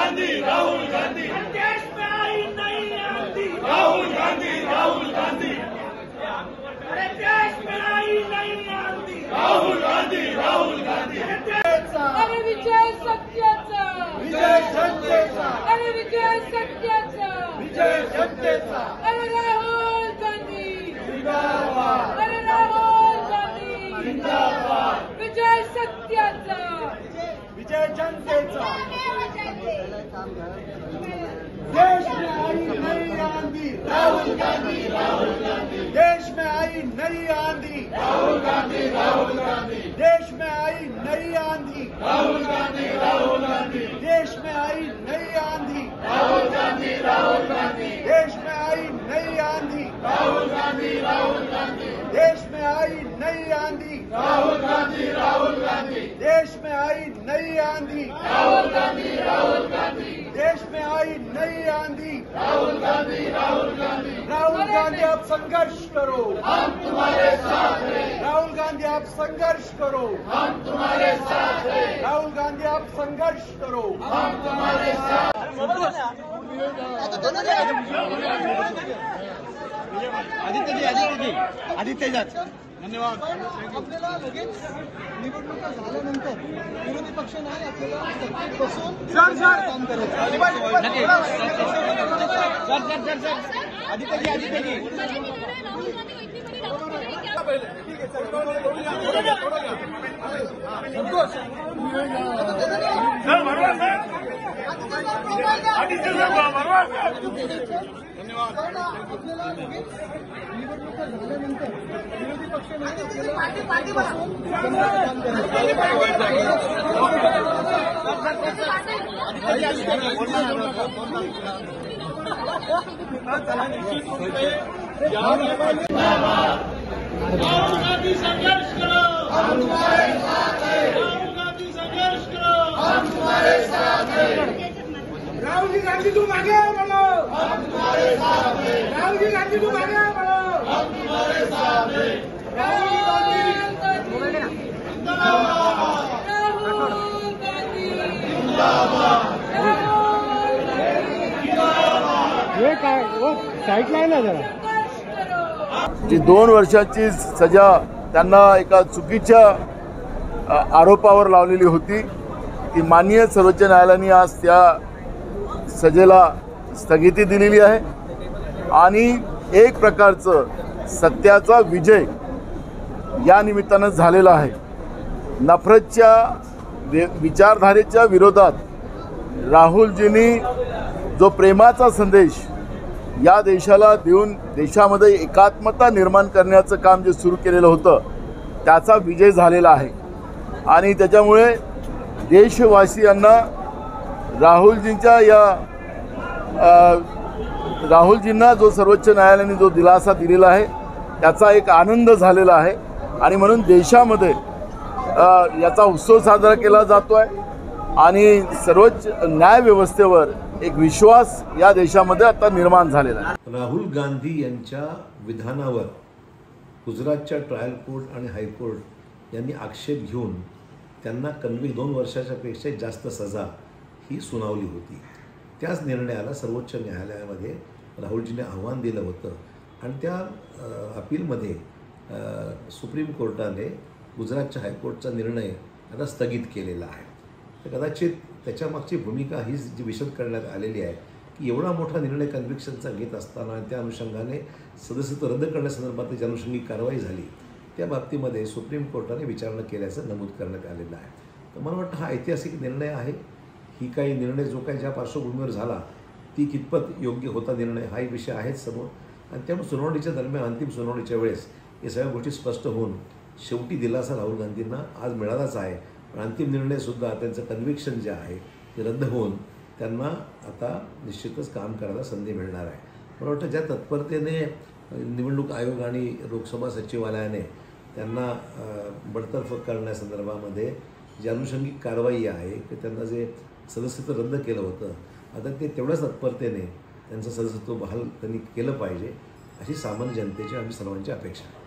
गांधी राहुल गांधी देश में आई नई आंधी राहुल गांधी राहुल गांधी अरे देश में आई नई आंधी राहुल गांधी राहुल गांधी अरे विजय सत्याचा विजय जनतेचा अरे विजय सत्याचा विजय जनतेचा अरे राहुल गांधी जिंदाबाद अरे राहुल गांधी जिंदाबाद विजय सत्याचा विजय जनतेचा देश में आई नई आंधी राहुल गांधी राहुल गांधी देश में आई नई आंधी राहुल गांधी राहुल गांधी देश में आई नई आंधी राहुल गांधी राहुल गांधी देश में आई नई आंधी राहुल गांधी राहुल गांधी देश में आई नई आंधी राहुल गांधी राहुल गांधी देश में आई नई आंधी राहुल गांधी राहुल गांधी देश में आई नई आंधी राहुल गांधी राहुल गांधी देश में आई नई आंधी राहुल गांधी राहुल गांधी राहुल गांधी आप संघर्ष करो हम तुम्हारे साथ हैं राहुल गांधी आप संघर्ष करो हम तुम्हारे साथ हैं राहुल गांधी आप संघर्ष करो हम तुम्हारे साथ आदित्य धन्यवाद। आपल्याला लगेच निवडणुका झाल्यानंतर विरोधी पक्ष नाही आपल्याला सत्तेत बसून काम करायचं। आदित्यजी आपल्याला लगेच निवडणुका झाल्यानंतर विरोधी पक्ष नाही आपल्याला काम राहुल गांधी संघर्ष करो हम तुम्हारे साथ हैं राहुल गांधी संघर्ष करो हम तुम्हारे साथ हैं राहुल जी गांधी तुम आगे बढ़ो हम तुम्हारे साथ हैं राहुल जी गांधी तुम आगे बढ़ो हम तुम्हारे साथ हैं राहुल गांधी जिंदाबाद राहुल गांधी जिंदाबाद ये काय वो साईड लाईन आहे जरा जी 2 वर्षाची सजा त्यांना एका चुकीच्या आरोपावर लावलेली होती ती माननीय सर्वोच्च न्यायालयाने आज त्या सजेला स्थगिती दिलेली आहे आणि एक प्रकारचं सत्याचा विजय या निमित्तानं झालेला आहे। नफरतच्या विचारधारेच्या विरोधात राहुलजींनी जो प्रेमाचा संदेश या देशाला देऊन देशामध्ये एकात्मता निर्माण करण्याचं काम जे सुरू केलेलं होतं त्याचा विजय झालेला आहे आणि त्याच्यामुळे देशवासियांना राहुलजींना जो सर्वोच्च न्यायालयाने जो दिलासा दिलेला आहे त्याचा एक आनंद झालेला आहे आणि म्हणून देशामध्ये याचा उत्सव साजरा केला जातो आहे आणि सर्वोच्च न्यायव्यवस्थेवर एक विश्वास या देशामध्ये आता निर्माण झालेला आहे। राहुल गांधी यांच्या विधानावर गुजरातच्या ट्रायल कोर्ट आणि हायकोर्ट यांनी आक्षेप घेऊन त्यांना 2 वर्षाच्या पेक्षा जास्त सजा ही सुनावली होती। त्याच निर्णयाला सर्वोच्च न्यायालयामध्ये राहुलजींनी आव्हान दिलं होतं आणि त्या अपीलमध्ये सुप्रीम कोर्टाने गुजरातच्या हायकोर्टचा निर्णय आता स्थगित केलेला आहे। तर कदाचित त्याच्यामागची भूमिका ही जी विशद करण्यात आलेली आहे की एवढा मोठा निर्णय कन्व्हिक्शनचा घेत असताना त्या अनुषंगाने सदस्यत्व रद्द करण्यासंदर्भात जी अनुषंगिक कारवाई झाली त्या बाबतीमध्ये सुप्रीम कोर्टाने विचारणा केल्याचं नमूद करण्यात आलेलं आहे। तर मला वाटतं हा ऐतिहासिक निर्णय आहे। ही काही निर्णय जो काही ज्या पार्श्वभूमीवर झाला ती कितपत योग्य होता निर्णय हाही विषय आहेच समोर आणि त्यामुळे सुनावणीच्या दरम्यान अंतिम सुनावणीच्या वेळेस या सगळ्या गोष्टी स्पष्ट होऊन शेवटी दिलासा राहुल गांधींना आज मिळालाच आहे। पण अंतिम निर्णयसुद्धा त्यांचं कन्व्हिक्शन जे आहे ते रद्द होऊन त्यांना आता निश्चितच काम करायला संधी मिळणार आहे। मला वाटतं ज्या तत्परतेने निवडणूक आयोग आणि लोकसभा सचिवालयाने त्यांना बडतर्फ करण्यासंदर्भामध्ये जी अनुषंगिक कारवाई आहे की त्यांना जे सदस्यत्व रद्द केलं होतं आता ते तेवढ्याच तत्परतेने त्यांचं सदस्यत्व बहाल त्यांनी केलं पाहिजे अशी सामान्य जनतेची आम्ही सर्वांची अपेक्षा आहे।